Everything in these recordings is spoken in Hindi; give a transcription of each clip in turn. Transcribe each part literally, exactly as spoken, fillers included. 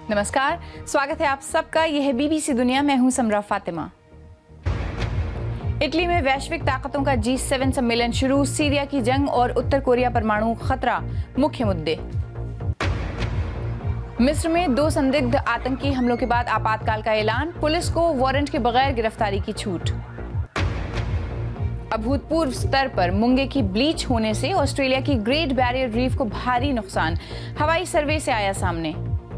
नमस्कार, स्वागत है आप सबका। यह है बीबीसी दुनिया। मैं हूं समरा फातिमा। इटली में वैश्विक ताकतों का जी सेवन सम्मेलन शुरू। सीरिया की जंग और उत्तर कोरिया परमाणु खतरा मुख्य मुद्दे। मिस्र में दो संदिग्ध आतंकी हमलों के बाद आपातकाल का ऐलान। पुलिस को वारंट के बगैर गिरफ्तारी की छूट। अभूतपूर्व स्तर पर मूंगे की ब्लीच होने से ऑस्ट्रेलिया की ग्रेट बैरियर रीफ को भारी नुकसान। हवाई सर्वे से आया सामने।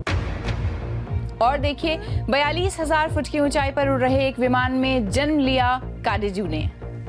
और देखिए, बयालीस हजार फुट की ऊंचाई पर उड़ रहे एक विमान में जन्म लिया काडेजू ने।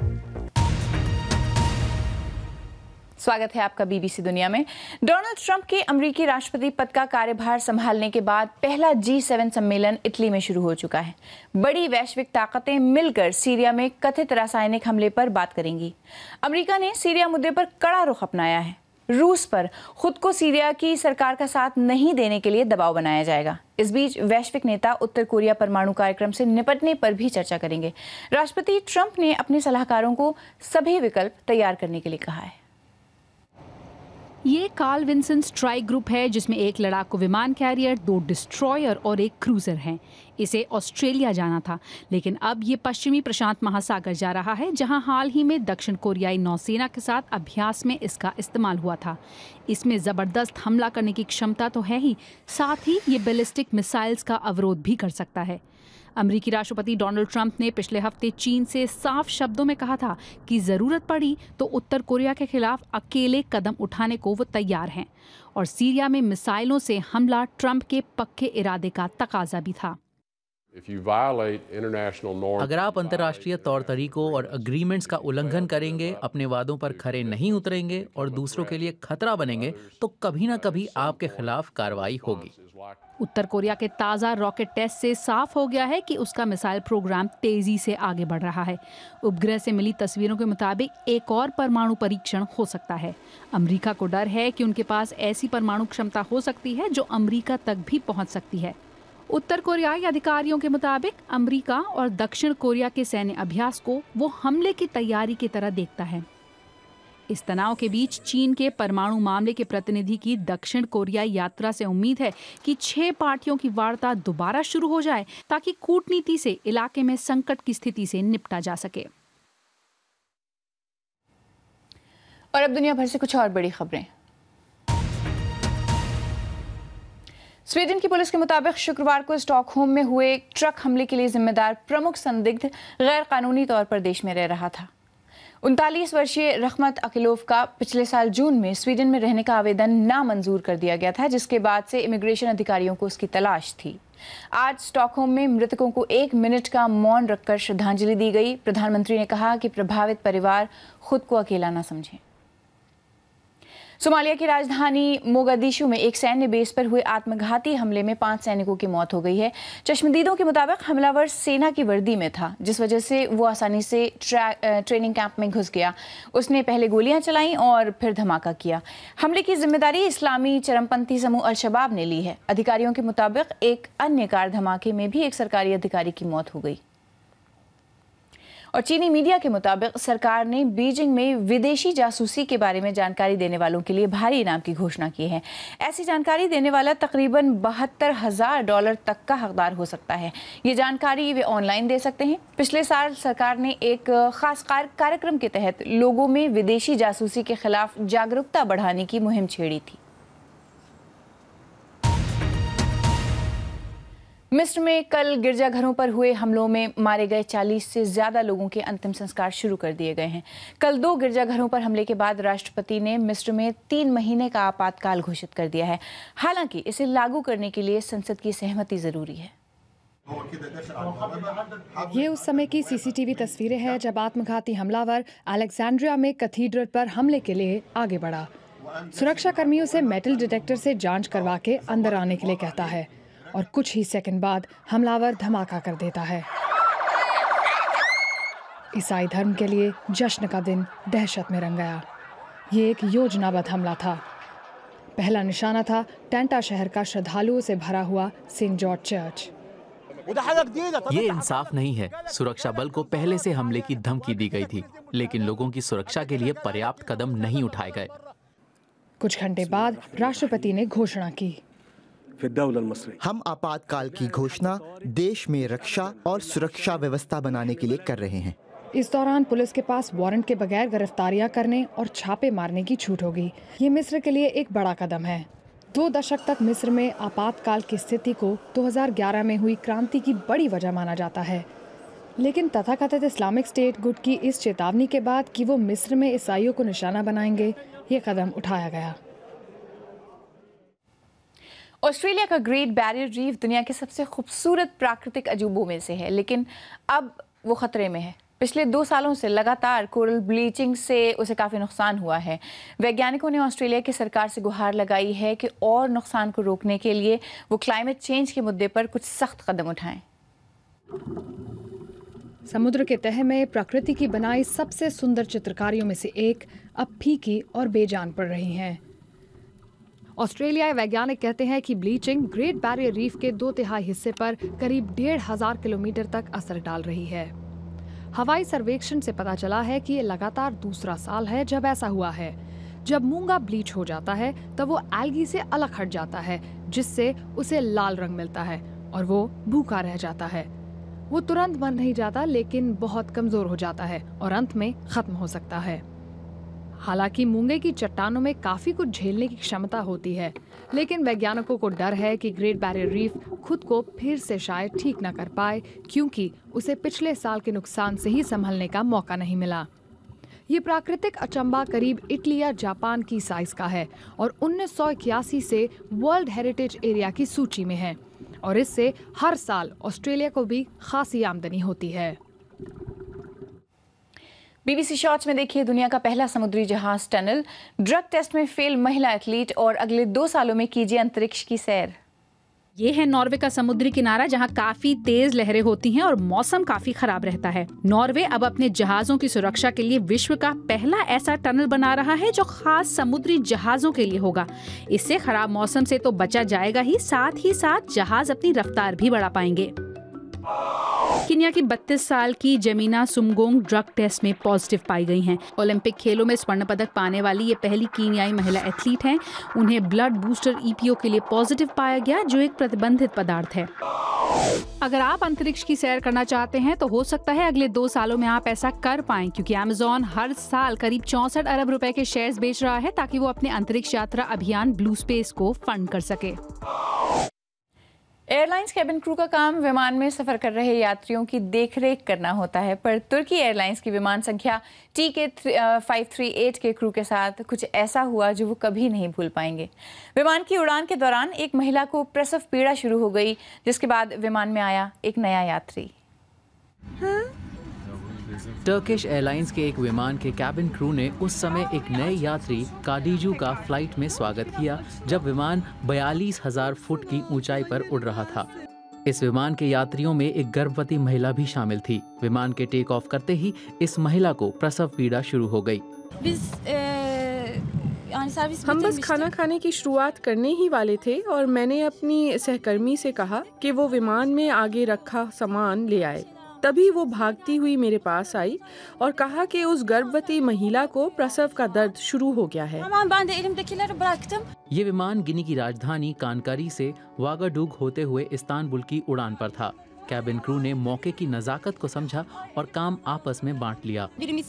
स्वागत है आपका बीबीसी दुनिया में। डोनाल्ड ट्रंप के अमेरिकी राष्ट्रपति पद का कार्यभार संभालने के बाद पहला जी सेवन सम्मेलन इटली में शुरू हो चुका है। बड़ी वैश्विक ताकतें मिलकर सीरिया में कथित रासायनिक हमले पर बात करेंगी। अमेरिका ने सीरिया मुद्दे पर कड़ा रुख अपनाया है। रूस पर खुद को सीरिया की सरकार का साथ नहीं देने के लिए दबाव बनाया जाएगा। इस बीच वैश्विक नेता उत्तर कोरिया परमाणु कार्यक्रम से निपटने पर भी चर्चा करेंगे। राष्ट्रपति ट्रंप ने अपने सलाहकारों को सभी विकल्प तैयार करने के लिए कहा है। ये कार्ल विंसन स्ट्राइक ग्रुप है, जिसमें एक लड़ाकू विमान कैरियर, दो डिस्ट्रॉयर और एक क्रूजर हैं। इसे ऑस्ट्रेलिया जाना था, लेकिन अब ये पश्चिमी प्रशांत महासागर जा रहा है, जहां हाल ही में दक्षिण कोरियाई नौसेना के साथ अभ्यास में इसका इस्तेमाल हुआ था। इसमें जबरदस्त हमला करने की क्षमता तो है ही, साथ ही ये बैलिस्टिक मिसाइल्स का अवरोध भी कर सकता है। अमेरिकी राष्ट्रपति डोनाल्ड ट्रंप ने पिछले हफ्ते चीन से साफ शब्दों में कहा था कि जरूरत पड़ी तो उत्तर कोरिया के खिलाफ अकेले कदम उठाने को वो तैयार हैं, और सीरिया में मिसाइलों से हमला ट्रंप के पक्के इरादे का तकाजा भी था। अगर आप अंतर्राष्ट्रीय तौर तरीकों और अग्रीमेंट्स का उल्लंघन करेंगे, अपने वादों पर खरे नहीं उतरेंगे और दूसरों के लिए खतरा बनेंगे, तो कभी न कभी आपके खिलाफ कार्रवाई होगी। उत्तर कोरिया के ताज़ा रॉकेट टेस्ट से साफ हो गया है कि उसका मिसाइल प्रोग्राम तेजी से आगे बढ़ रहा है। उपग्रह से मिली तस्वीरों के मुताबिक एक और परमाणु परीक्षण हो सकता है। अमेरिका को डर है कि उनके पास ऐसी परमाणु क्षमता हो सकती है जो अमेरिका तक भी पहुंच सकती है। उत्तर कोरियाई अधिकारियों के मुताबिक अमेरिका और दक्षिण कोरिया के सैन्य अभ्यास को वो हमले की तैयारी की तरह देखता है। इस तनाव के बीच चीन के परमाणु मामले के प्रतिनिधि की दक्षिण कोरियाई यात्रा से उम्मीद है कि छह पार्टियों की वार्ता दोबारा शुरू हो जाए, ताकि कूटनीति से इलाके में संकट की स्थिति से निपटा जा सके। और अब दुनिया भर से कुछ और बड़ी खबरें। स्वीडन की पुलिस के मुताबिक शुक्रवार को स्टॉकहोम में हुए ट्रक हमले के लिए जिम्मेदार प्रमुख संदिग्ध गैर कानूनी तौर पर देश में रह रहा था। उनतालीस वर्षीय रहमत अकिलोव का पिछले साल जून में स्वीडन में रहने का आवेदन नामंजूर कर दिया गया था, जिसके बाद से इमिग्रेशन अधिकारियों को उसकी तलाश थी। आज स्टॉकहोम में मृतकों को एक मिनट का मौन रखकर श्रद्धांजलि दी गई। प्रधानमंत्री ने कहा कि प्रभावित परिवार खुद को अकेला न समझें। सोमालिया की राजधानी मोगादिशु में एक सैन्य बेस पर हुए आत्मघाती हमले में पांच सैनिकों की मौत हो गई है। चश्मदीदों के मुताबिक हमलावर सेना की वर्दी में था, जिस वजह से वो आसानी से ट्रेनिंग कैंप में घुस गया। उसने पहले गोलियां चलाईं और फिर धमाका किया। हमले की जिम्मेदारी इस्लामी चरमपंथी समूह अल-शबाब ने ली है। अधिकारियों के मुताबिक एक अन्य कार धमाके में भी एक सरकारी अधिकारी की मौत हो गई। और चीनी मीडिया के मुताबिक सरकार ने बीजिंग में विदेशी जासूसी के बारे में जानकारी देने वालों के लिए भारी इनाम की घोषणा की है। ऐसी जानकारी देने वाला तकरीबन बहत्तर हजार डॉलर तक का हकदार हो सकता है। ये जानकारी वे ऑनलाइन दे सकते हैं। पिछले साल सरकार ने एक खास कार्यक्रम के तहत लोगों में विदेशी जासूसी के खिलाफ जागरूकता बढ़ाने की मुहिम छेड़ी थी। मिस्र में कल गिरजाघरों पर हुए हमलों में मारे गए चालीस से ज्यादा लोगों के अंतिम संस्कार शुरू कर दिए गए हैं। कल दो गिरजाघरों पर हमले के बाद राष्ट्रपति ने मिस्र में तीन महीने का आपातकाल घोषित कर दिया है। हालांकि इसे लागू करने के लिए संसद की सहमति जरूरी है। ये उस समय की सीसीटीवी तस्वीरें हैं जब आत्मघाती हमलावर अलेक्जेंड्रिया में कैथीड्रल पर हमले के लिए आगे बढ़ा। सुरक्षा कर्मियों से मेटल डिटेक्टर से जांच करवा के अंदर आने के लिए कहता है, और कुछ ही सेकंड बाद हमलावर धमाका कर देता है। ईसाई धर्म के लिए जश्न का दिन दहशत में रंग गया। ये एक योजनाबद्ध हमला था। पहला निशाना था टेंटा शहर का श्रद्धालुओं से भरा हुआ सेंट जॉर्ज चर्च। ये इंसाफ नहीं है। सुरक्षा बल को पहले से हमले की धमकी दी गई थी, लेकिन लोगों की सुरक्षा के लिए पर्याप्त कदम नहीं उठाए गए। कुछ घंटे बाद राष्ट्रपति ने घोषणा की, हम आपातकाल की घोषणा देश में रक्षा और सुरक्षा व्यवस्था बनाने के लिए कर रहे हैं। इस दौरान पुलिस के पास वारंट के बगैर गिरफ्तारियां करने और छापे मारने की छूट होगी। ये मिस्र के लिए एक बड़ा कदम है। दो दशक तक मिस्र में आपातकाल की स्थिति को दो हज़ार ग्यारह में हुई क्रांति की बड़ी वजह माना जाता है, लेकिन तथाकथित इस्लामिक स्टेट गुट की इस चेतावनी के बाद कि वो मिस्र में ईसाइयों को निशाना बनाएंगे, ये कदम उठाया गया। ऑस्ट्रेलिया का ग्रेट बैरियर रीफ दुनिया के सबसे खूबसूरत प्राकृतिक अजूबों में से है, लेकिन अब वो खतरे में है। पिछले दो सालों से लगातार कोरल ब्लीचिंग से उसे काफ़ी नुकसान हुआ है। वैज्ञानिकों ने ऑस्ट्रेलिया की सरकार से गुहार लगाई है कि और नुकसान को रोकने के लिए वो क्लाइमेट चेंज के मुद्दे पर कुछ सख्त कदम उठाएं। समुद्र के तह में प्रकृति की बनाई सबसे सुंदर चित्रकारियों में से एक अब फीकी और बेजान पड़ रही हैं। ऑस्ट्रेलियाई वैज्ञानिक कहते हैं कि ब्लीचिंग ग्रेट बैरियर रीफ के दो तिहाई हिस्से पर करीब डेढ़ हजार किलोमीटर तक असर डाल रही है। हवाई सर्वेक्षण से पता चला है कि ये लगातार दूसरा साल है जब ऐसा हुआ है। जब मूंगा ब्लीच हो जाता है तब वो एल्गी से अलग हट जाता है, जिससे उसे लाल रंग मिलता है और वो भूखा रह जाता है। वो तुरंत बन नहीं जाता, लेकिन बहुत कमजोर हो जाता है और अंत में खत्म हो सकता है। हालांकि मूंगे की चट्टानों में काफी कुछ झेलने की क्षमता होती है, लेकिन वैज्ञानिकों को डर है कि ग्रेट बैरियर रीफ खुद को फिर से शायद ठीक न कर पाए, क्योंकि उसे पिछले साल के नुकसान से ही संभलने का मौका नहीं मिला। ये प्राकृतिक अचंबा करीब इटली या जापान की साइज का है और उन्नीस सौ इक्यासी से वर्ल्ड हेरिटेज एरिया की सूची में है और इससे हर साल ऑस्ट्रेलिया को भी खासी आमदनी होती है। बीबीसी शॉर्ट्स में देखिए दुनिया का पहला समुद्री जहाज टनल, ड्रग टेस्ट में फेल महिला एथलीट और अगले दो सालों में कीजिए अंतरिक्ष की सैर। ये है नॉर्वे का समुद्री किनारा, जहां काफी तेज लहरें होती हैं और मौसम काफी खराब रहता है। नॉर्वे अब अपने जहाजों की सुरक्षा के लिए विश्व का पहला ऐसा टनल बना रहा है जो खास समुद्री जहाजों के लिए होगा। इससे खराब मौसम से तो बचा जाएगा ही, साथ ही साथ जहाज अपनी रफ्तार भी बढ़ा पाएंगे। केन्या की बत्तीस साल की जमीना सुमगोंग ड्रग टेस्ट में पॉजिटिव पाई गई हैं। ओलंपिक खेलों में स्वर्ण पदक पाने वाली ये पहली कीनियाई महिला एथलीट हैं। उन्हें ब्लड बूस्टर ईपीओ के लिए पॉजिटिव पाया गया, जो एक प्रतिबंधित पदार्थ है। अगर आप अंतरिक्ष की सैर करना चाहते हैं तो हो सकता है अगले दो सालों में आप ऐसा कर पाएं, क्योंकि अमेज़न हर साल करीब चौसठ अरब रुपए के शेयर्स बेच रहा है ताकि वो अपने अंतरिक्ष यात्रा अभियान ब्लू स्पेस को फंड कर सके। एयरलाइंस कैबिन क्रू का काम विमान में सफर कर रहे यात्रियों की देखरेख करना होता है, पर तुर्की एयरलाइंस की विमान संख्या T K five three eight के क्रू के साथ कुछ ऐसा हुआ जो वो कभी नहीं भूल पाएंगे। विमान की उड़ान के दौरान एक महिला को प्रसव पीड़ा शुरू हो गई, जिसके बाद विमान में आया एक नया यात्री। हाँ? टर्किश एयरलाइंस के एक विमान के कैबिन क्रू ने उस समय एक नए यात्री काडीजू का फ्लाइट में स्वागत किया, जब विमान बयालीस हजार फुट की ऊंचाई पर उड़ रहा था। इस विमान के यात्रियों में एक गर्भवती महिला भी शामिल थी। विमान के टेक ऑफ करते ही इस महिला को प्रसव पीड़ा शुरू हो गई। हम बस खाना खाने की शुरुआत करने ही वाले थे और मैंने अपनी सहकर्मी से कहा कि वो विमान में आगे रखा सामान ले आए। तभी वो भागती हुई मेरे पास आई और कहा कि उस गर्भवती महिला को प्रसव का दर्द शुरू हो गया है। ये विमान गिनी की राजधानी कानकारी से वागाडुग होते हुए इस्तांबुल की उड़ान पर था। कैबिन क्रू ने मौके की नजाकत को समझा और काम आपस में बांट लिया।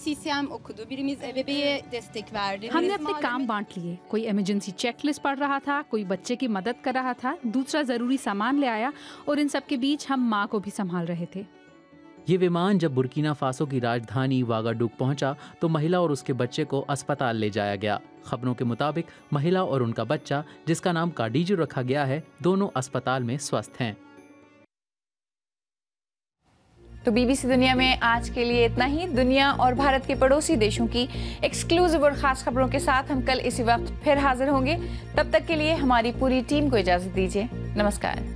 हमने अपने काम बांट लिए। कोई इमरजेंसी चेकलिस्ट पढ़ रहा था, कोई बच्चे की मदद कर रहा था, दूसरा जरूरी सामान ले आया और इन सब के बीच हम माँ को भी संभाल रहे थे। ये विमान जब बुर्किना फासो की राजधानी वागाडुग पहुंचा तो महिला और उसके बच्चे को अस्पताल ले जाया गया। खबरों के मुताबिक महिला और उनका बच्चा, जिसका नाम काडीजू रखा गया है, दोनों अस्पताल में स्वस्थ हैं। तो बीबीसी दुनिया में आज के लिए इतना ही। दुनिया और भारत के पड़ोसी देशों की एक्सक्लूसिव और खास खबरों के साथ हम कल इसी वक्त फिर हाजिर होंगे। तब तक के लिए हमारी पूरी टीम को इजाजत दीजिए। नमस्कार।